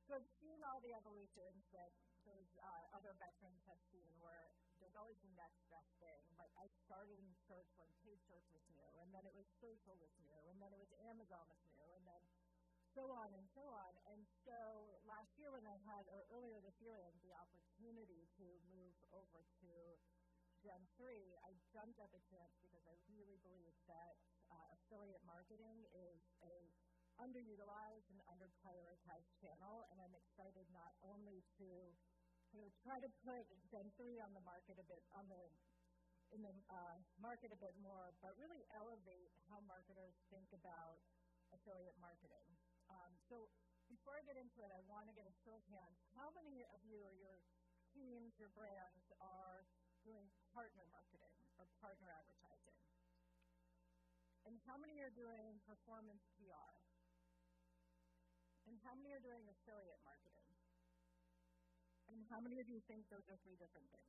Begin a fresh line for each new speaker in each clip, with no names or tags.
So I've seen all the evolutions that those other veterans have seen where there's always the next best thing. Like I started in search when paid search was new, and then it was social was new, and then it was Amazon was new, and then so on and so on. And so last year when I had, or earlier this year, I had the opportunity to move over to Gen3, I jumped at the chance because I really believe that affiliate marketing is a underutilized and underprioritized channel, and I'm excited not only to try to put Gen3 on the market a bit, in the market a bit more, but really elevate how marketers think about affiliate marketing. So before I get into it, I want to get a show of hands. How many of you or your teams, your brands are doing partner marketing or partner advertising? And how many are doing performance PR? And how many are doing affiliate marketing? And how many of you think those are three different things?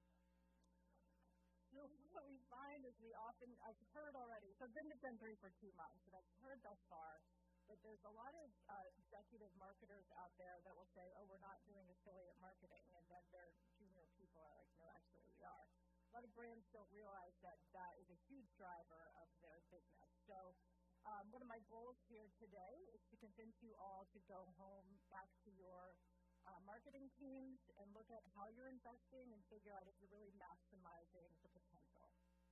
So what we find is I've heard already, so I've been to Gen3 for 2 months, and I've heard thus far that there's a lot of executive marketers out there that will say, oh, we're not doing affiliate marketing, and then their junior people are like, no, actually we are. A lot of brands don't realize that that is a huge driver of their business. So one of my goals here today is to convince you all to go home back to your marketing teams and look at how you're investing and figure out if you're really maximizing the potential.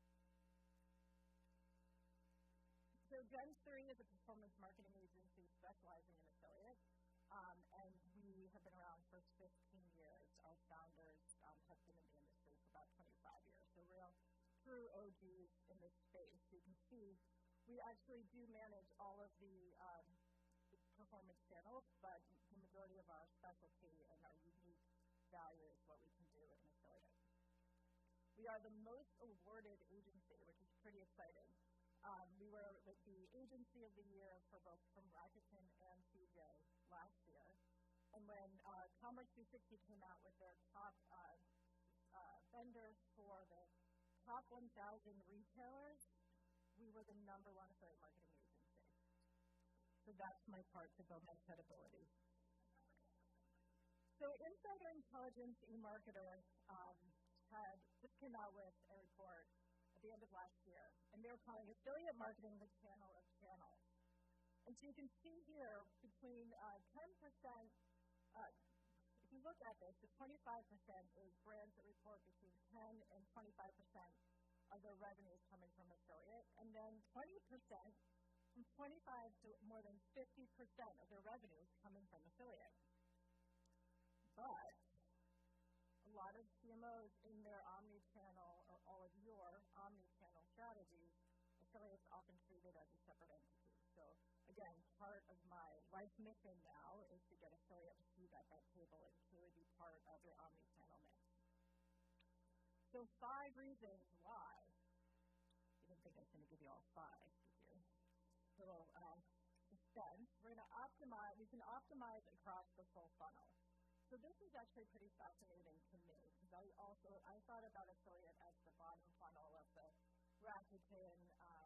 So Gen3 is a performance marketing agency specializing in affiliates, and we have been around for 15 years. Our founders have been in the industry for about 25 years, so real true OGs in this space. You can see we actually do manage all of the performance channels, but the majority of our specialty and our unique value is what we can do in affiliate. We are the most awarded agency, which is pretty exciting. We were with the Agency of the Year for both from Rakuten and CJ last year. And when Commerce 360 came out with their top vendors for the top 1,000 retailers, we were the #1 affiliate marketing agency. So that's my part to build my credibility. So Insider Intelligence eMarketer had just came out with a report at the end of last year, and they were calling affiliate marketing the channel of channels. And so you can see here between 10%, if you look at this, the 25% is brands that report between 10 and 25% of their revenues coming from affiliate, and then 20%, from 25 to more than 50% of their revenues coming from affiliate. But a lot of CMOs in their omni-channel, or all of your omni-channel strategies, affiliates often treated as a separate entity. So again, part of my life mission now is to get affiliate to seat at that table and truly be part of your omni-channel mix. So 5 reasons why. You didn't think I was going to give you all 5, did you? Little suspense. We can optimize across the full funnel. So this is actually pretty fascinating to me because I thought about affiliate as the bottom funnel of the Rakuten,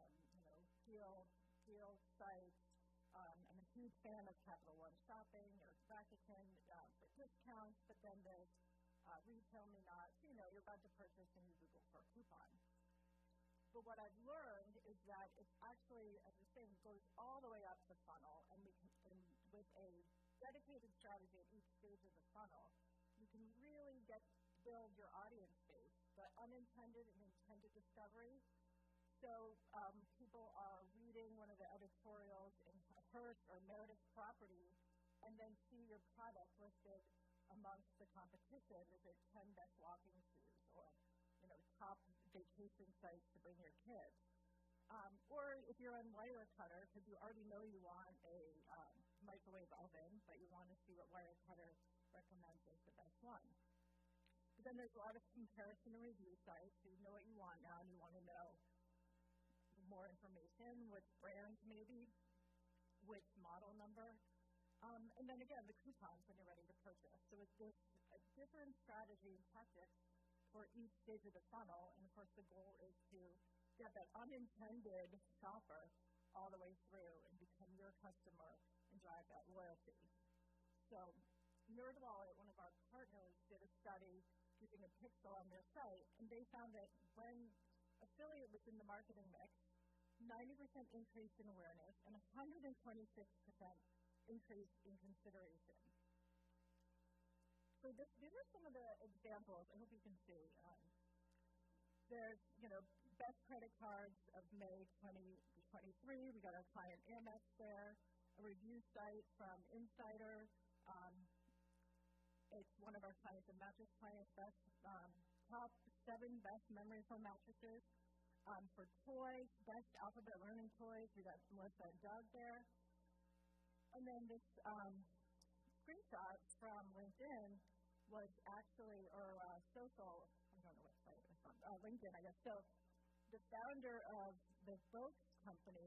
deal sites. I'm a huge fan of Capital One Shopping or Rakuten for discounts, but then there's Retail Me Not. You're about to purchase and you Google for a coupon. But what I've learned is that it's actually, as I say, goes all the way up the funnel, and with a dedicated strategy at each stage of the funnel, you can really build your audience base, the unintended and intended discovery. So people are reading one of the editorials in Hearst or Meredith Property, and then see your product listed amongst the competition. Is it 10 best walking shoes, or top vacation sites to bring your kids? Or if you're on Wirecutter, because you already know you want a microwave oven, but you want to see what Wirecutter recommends as the best one. But then there's a lot of comparison and review sites, so you know what you want now, and you want to know more information, which brands maybe, which model number. And then again, the coupons when you're ready to purchase. So it's just a different strategy and tactics for each stage of the funnel, and of course the goal is to get that unintended shopper all the way through and become your customer and drive that loyalty. So NerdWallet, one of our partners, did a study using a pixel on their site, and they found that when affiliate was in the marketing mix, 90% increase in awareness and 126% increase in consideration. So these are some of the examples. I hope you can see. There's, best credit cards of May 2023. We got our client Amex there. A review site from Insider. It's one of our clients, the mattress clients, top 7 best memory foam mattresses. For toys, best alphabet learning toys, we got Melissa and Doug there. And then this screenshot from LinkedIn was actually, or social, I don't know what site it was from, LinkedIn, I guess. So the founder of the Volks company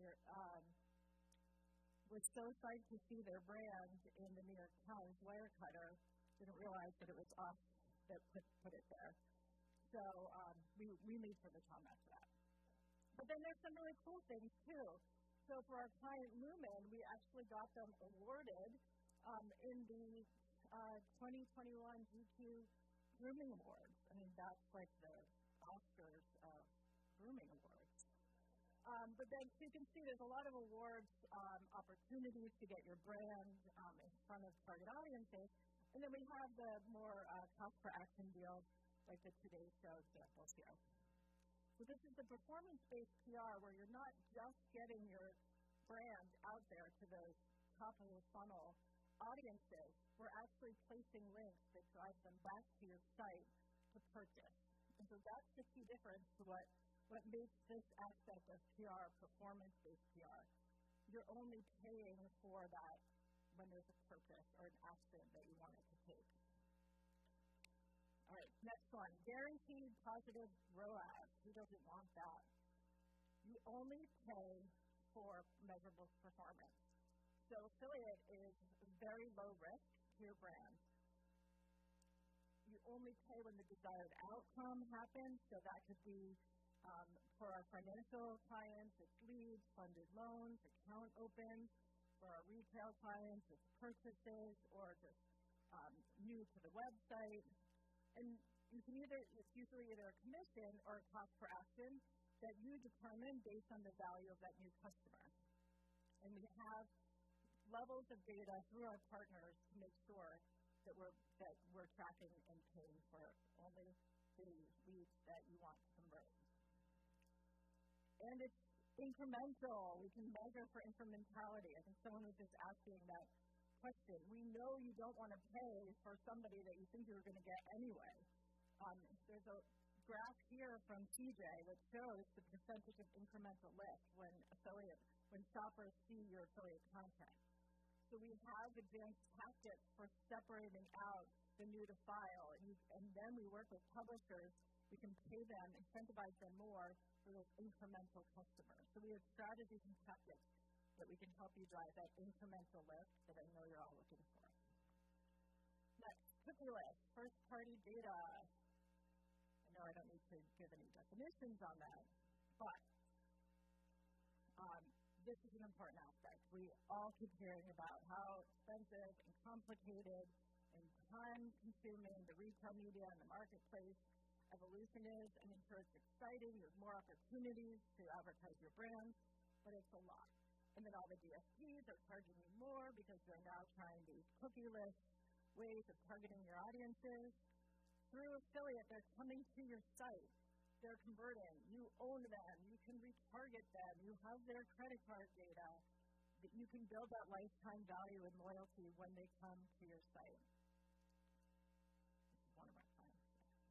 was so psyched to see their brand in the New York Times Wirecutter, didn't realize that it was us that put it there. So we made sure to comment for that. But then there's some really cool things too. So for our client Lumen, we actually got them awarded in the 2021 GQ Grooming Awards. I mean, that's like the Oscars of grooming awards. But then so you can see there's a lot of awards, opportunities to get your brand in front of target audiences. And then we have the more cost per action deals, like the Today Show examples here. So this is the performance-based PR where you're not just getting your brand out there to those top of the funnel audiences. We're actually placing links that drive them back to your site to purchase. And so that's the key difference to what makes this aspect of PR performance-based PR. You're only paying for that when there's a purpose or an action that you want it to take. All right, next one, guaranteed positive ROAS. Who doesn't want that? You only pay for measurable performance. So affiliate is very low risk to your brand. You only pay when the desired outcome happens, so that could be for our financial clients, it's leads, funded loans, account opens. For our retail clients, it's purchases or just new to the website. And it's usually either a commission or a cost per action that you determine based on the value of that new customer. And we have levels of data through our partners to make sure that we're tracking and paying for only the leads that you want to convert. And it's incremental. We can measure for incrementality. I think someone was just asking that question. We know you don't want to pay for somebody that you think you're going to get anyway. There's a graph here from TJ that shows the percentage of incremental lift when shoppers see your affiliate content. So we have advanced tactics for separating out the new to file, and then we work with publishers. We can pay them, incentivize them more for those incremental customers. So we have strategies and tactics that we can help you drive that incremental lift that I know you're all looking for. Next, cookie list, first-party data. I know I don't need to give any definitions on that, but this is an important aspect. We all keep hearing about how expensive and complicated and time-consuming the retail media and the marketplace evolution is. I mean, sure, it's exciting. There's more opportunities to advertise your brand, but it's a lot. And then all the DSPs are charging you more because they're now trying these cookie-less ways of targeting your audiences. Through affiliate, they're coming to your site. They're converting. You own them. You can retarget them. You have their credit card data. That you can build that lifetime value and loyalty when they come to your site. This is one of my clients.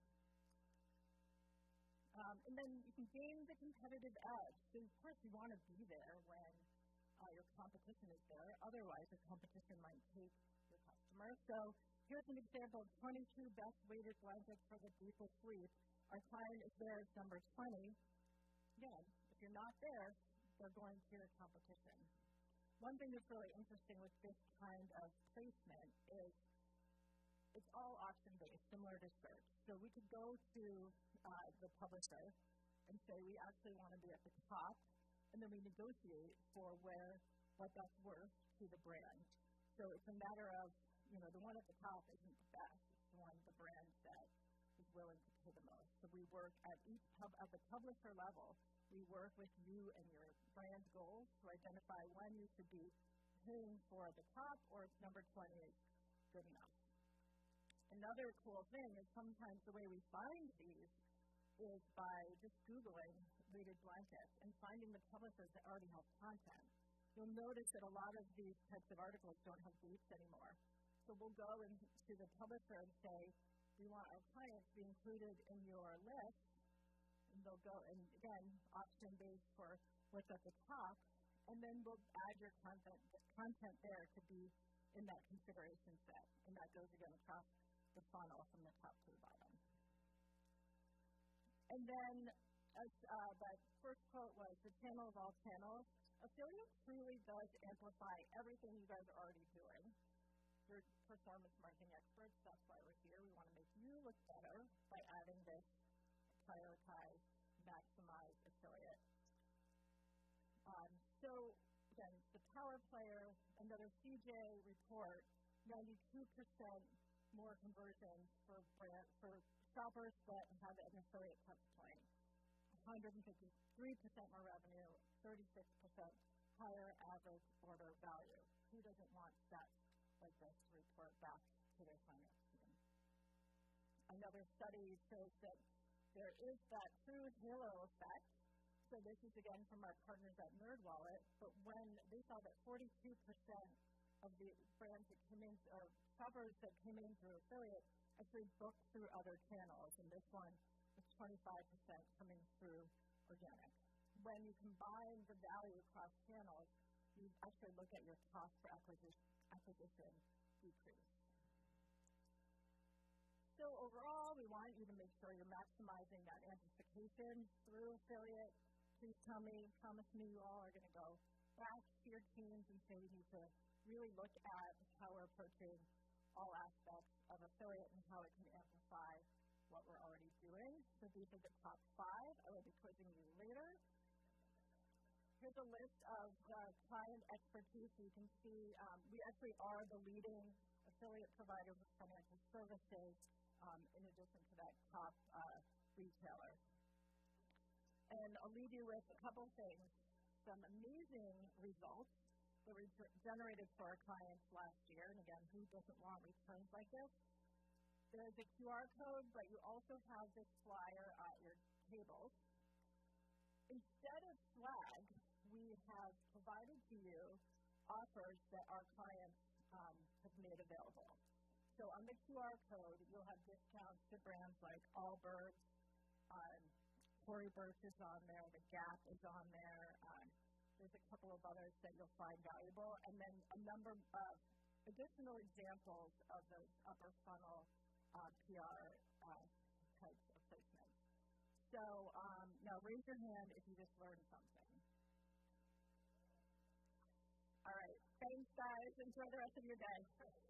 And then you can gain the competitive edge. So of course you want to be there when your competition is there. Otherwise, your competition might take your customer. So here's an example of 22 best weighted blankets for the deepest sleep. Our client is there as number 20. Again, if you're not there, they're going to your competition. One thing that's really interesting with this kind of placement is it's all auction-based, similar to search. So we could go to the publisher and say we actually want to be at the top, and then we negotiate for what that's worth to the brand. So it's a matter of the one at the top isn't the best. It's the one, the brand that is willing to pay the most. So we work at at the publisher level, we work with you and your brand goals to identify when you should be paying for the top or if number 20 is good enough. Another cool thing is sometimes the way we find these is by just Googling weighted blankets and finding the publishers that already have content. You'll notice that a lot of these types of articles don't have briefs anymore. So we'll go into the publisher and say, we want our clients to be included in your list. And they'll go, and again, option-based for what's at the top. And then we'll add your content there to be in that consideration set. And that goes again across the funnel from the top to the bottom. And then, as that first quote was, the channel of all channels. Affiliate truly does amplify everything you guys are already doing. You're performance marketing experts. That's why we're here. We want to make you look better by adding this prioritize, maximize affiliate. So, again, the power player, another CJ report, 92% more conversions for shoppers that have an affiliate touch point. 153% more revenue, 36% higher average order value. Who doesn't want stats like this to report back to their finance team? Another study shows that there is that true halo effect. So this is again from our partners at NerdWallet, but when they saw that 42% of the brands that came in, or shoppers that came in through affiliate, actually booked through other channels, and this one was 25% coming through organic. When you combine the value across channels, you actually look at your cost per acquisition decrease. So overall, we want you to make sure you're maximizing that amplification through affiliate. Please promise me you all are going to go back to your teams and say we need to really look at how we're approaching all aspects of affiliate and how it can amplify what we're already doing. So these are the top 5. I will be quizzing you later. Here's a list of the client expertise. You can see we actually are the leading affiliate provider for financial services in addition to that top retailer. And I'll leave you with a couple things. Some amazing results that were generated for our clients last year. And again, who doesn't want returns like this? There's a QR code, but you also have this flyer at your tables. Instead of swag, we have provided to you offers that our clients have made available. So on the QR code, you'll have discounts to brands like Allbirds, Tory Burch is on there, The Gap is on there. There's a couple of others that you'll find valuable, and then a number of additional examples of those upper funnel PR types of placements. So now raise your hand if you just learned something. All right, thanks guys. Enjoy the rest of your day.